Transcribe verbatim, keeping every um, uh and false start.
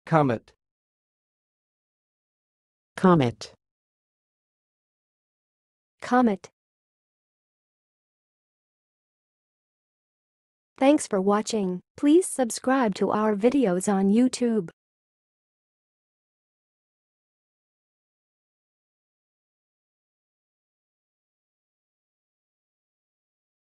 commet, commet, Comet. Thanks for watching. Please subscribe to our videos on YouTube.